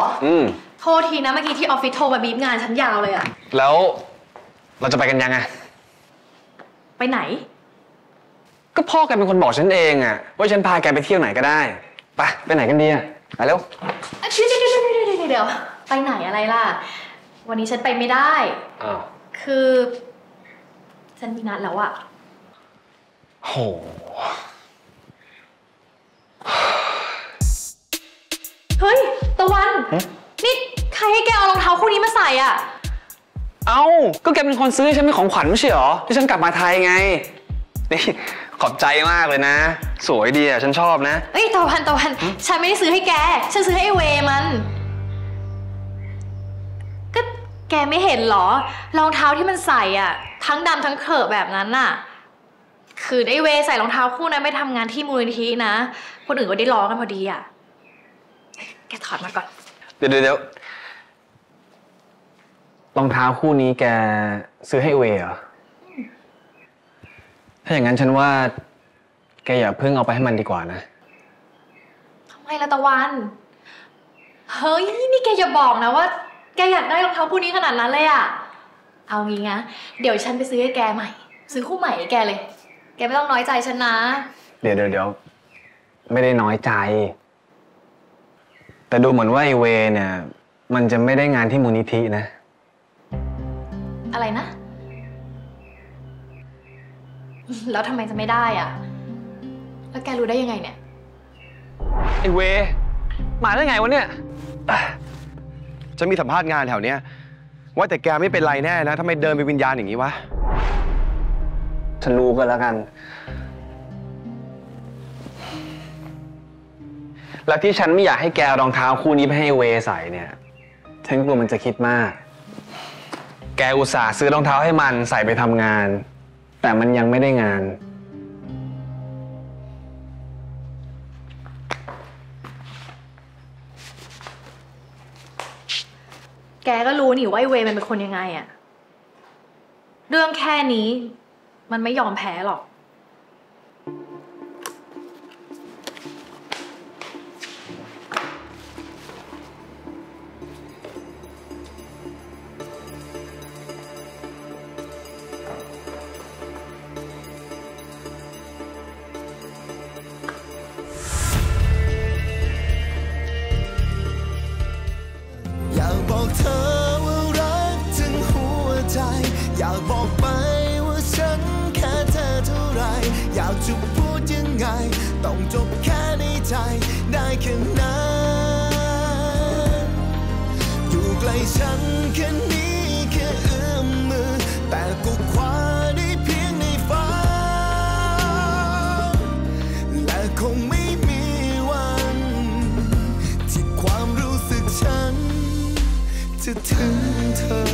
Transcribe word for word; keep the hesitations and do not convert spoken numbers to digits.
อืมโทษทีนะเมื่อกี้ที่ออฟฟิศโทรมาบีบงานฉันยาวเลยอะแล้วเราจะไปกันยังไงไปไหนก็พ่อแกเป็นคนบอกฉันเองอะว่าฉันพาแกไปเที่ยวไหนก็ได้ไปไปไหนกันดีอะไปเร็วเดี๋ยวเดี๋ยวเดี๋ยวเดี๋ยวเดี๋ยวไปไหนอะไรล่ะวันนี้ฉันไปไม่ได้อ้าวคือฉันมีนัดแล้วอะโหเฮ้ยตะวันนี่ใครให้แกเอารองเท้าคู่นี้มาใส่อ่ะเอ้าก็แกเป็นคนซื้อให้ฉันเป็นของขวัญไม่ใช่หรอที่ฉันกลับมาไทยไงนี่ขอบใจมากเลยนะสวยดีอ่ะฉันชอบนะเอ้ยตะวันตะวันฉันไม่ได้ซื้อให้แกฉันซื้อให้ไอเวมันก็แกไม่เห็นหรอรองเท้าที่มันใส่อ่ะทั้งดำทั้งเขอะแบบนั้นน่ะคือไอเวใส่รองเท้าคู่นั้นไม่ทำงานที่มูลนิธินะคนอื่นก็ได้ล้อกันพอดีอ่ะแกถอดมาก่อนเดี๋ยวเดี๋ยวรองเท้าคู่นี้แกซื้อให้เวเหรอถ้าอย่างนั้นฉันว่าแกอย่าเพิ่งเอาไปให้มันดีกว่านะทำไมล่ะตะวันเฮ้ยนี่แกอย่าบอกนะว่าแกอยากได้รองเท้าคู่นี้ขนาดนั้นเลยอะเอางี้นะเดี๋ยวฉันไปซื้อให้แกใหม่ซื้อคู่ใหม่ให้แกเลยแกไม่ต้องน้อยใจฉันนะเดี๋ยวเดี๋ยวเดี๋ยวไม่ได้น้อยใจแต่ดูเหมือนว่าไอเวเนี่ยมันจะไม่ได้งานที่มูลนิธินะอะไรนะแล้วทำไมจะไม่ได้อ่ะแล้วแกรู้ได้ยังไงเนี่ยไอเวมาได้ไงวะเนี่ยฉันมีสัมภาษณ์งานแถวเนี้ยว่าแต่แกไม่เป็นไรแน่นะทำไมเดินเป็นวิญญาณอย่างนี้วะฉันรู้กันแล้วกันแล้วที่ฉันไม่อยากให้แกรองเท้าคู่นี้ไปให้เวใส่เนี่ยฉันกลัวมันจะคิดมากแกอุตส่าห์ซื้อรองเท้าให้มันใส่ไปทำงานแต่มันยังไม่ได้งานแกก็รู้นี่ว่าไอเวมันเป็นคนยังไงอะเรื่องแค่นี้มันไม่ยอมแพ้หรอกเธอว่ารักถึงหัวใจอยากบอกไปว่าฉันแค่เธอเท่าไรอยากจะพูดยังไงต้องจบแค่ในใจได้แค่นั้นอยู่ใกล้ฉันแค่นี้แค่เอื้อมมือแต่ก็คว้าได้เพียงในฝันและคงไม่มีวันที่ความรู้สึกฉันจะถึงเธอ